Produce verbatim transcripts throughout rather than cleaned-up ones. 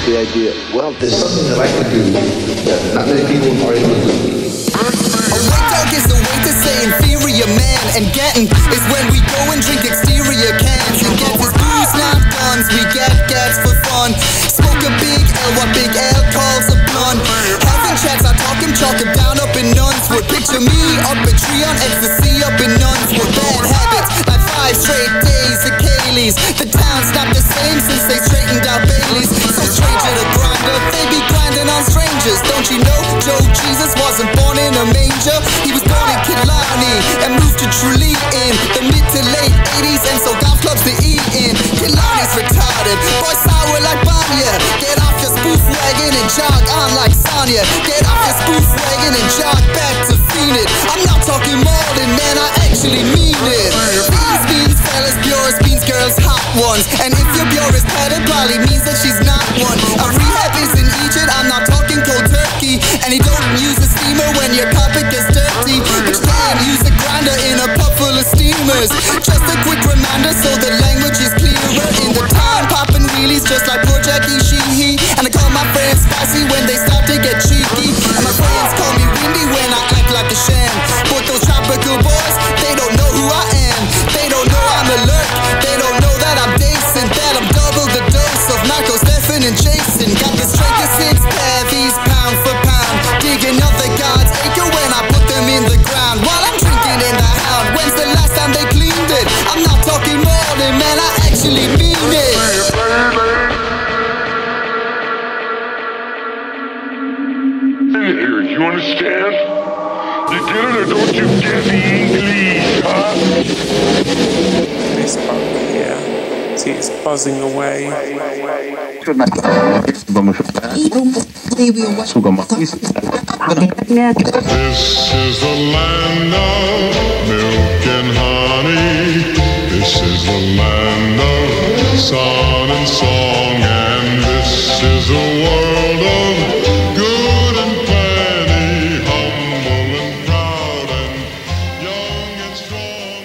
the idea, well, there's something that I can do that not many people are able to do. A white dog is the way to say inferior man, and getting is when we go and drink exterior cans and get this booze, not guns. We get gets for fun. Smoke a big L, what big L calls a blunt. Having chats, I talk him, chalk him down up in Nunswood. Picture me up a tree on ecstasy up in Nunswood. Bad habits, like five straight days of Kaylee's. The town's not the same since they straightened out Bailey's. So stranger to grinder, they be grinding on strangers. Don't you know Joe Jesus wasn't born in a manger? He was born in Killarney and moved to Tralee in the mid to late eighties, and so golf clubs to eat in. Killarney's retarded, boy sour like Banya. Get off your spoof wagon and jog on like Sonya. Get off your spoof wagon and jog back to Phoenix. I'm not talking more than man, I actually mean it. Beans, beans, fellas, pures, beans, girls, hot ones. And if your pure is pet, it probably means that she's not one. A rehab is in Egypt, I'm not talking cold turkey. And you don't use a steamer when your carpet gets dirty, but you can use a grinder in a pub full of steamers. Just a quick reminder so the language is clearer. In the town, popping wheelies just like poor Jackie Sheehy. And I call my friends spicy when they start to get cheeky. And my friends call me windy when I act like a sham. But those tropical boys, they don't know who I am. They don't know I'm alert, they don't know that I'm decent, that I'm double the dose of Michael, Stephen and Jason. Got the strength of six heavies, pound for pound. Digging up the God's acre when I put them in the ground. While I'm drinking in the hound, when's the last time they cleaned it? I'm not talking more than man, I actually mean it. Here, you understand? You get it or don't you get the English, huh? This part here, see it's buzzing away. This is the land of milk and honey. This is the land of sun and song. And this is the world of good and plenty, humble and proud and young and strong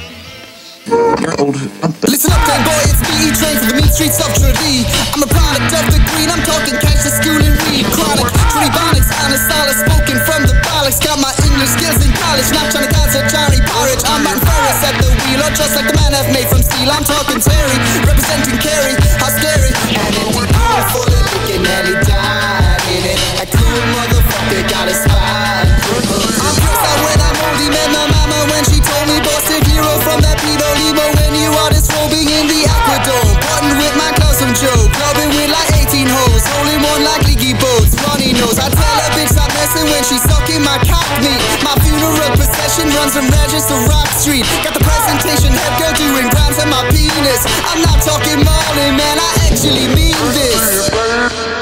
and listen up then boy, it's B E train for the mean streets of Tralee. I'm a product of the green, I'm talking catch the school and read. Chronic, Traleebonics, honest, solid, spoken from the bollocks. Got my English skills in college, not trying to cause a Johnny Porridge. I'm on Ferris at the wheel, or just like the man I've made from steel. I'm talking Terry, representing Kerry, how scary. And in the pool full of liquor, Nelly died in it. A cool motherfucker got a spot. I'm cursed out when I'm old, he met my mama when she told me Boston hero from that Pito Limo. When you are disrobing in the Aquadome, parting with my cousin Joe, clubbing with like eighteen hoes, holding one like leaky boats. Runny nose, I tell her bitch stop messing when she's sucking my cock meat. My funeral procession runs from Regis to Rock Street. Got the presentation head girl doing rhymes on my penis. I'm not talking Marlin, man, I actually mean this.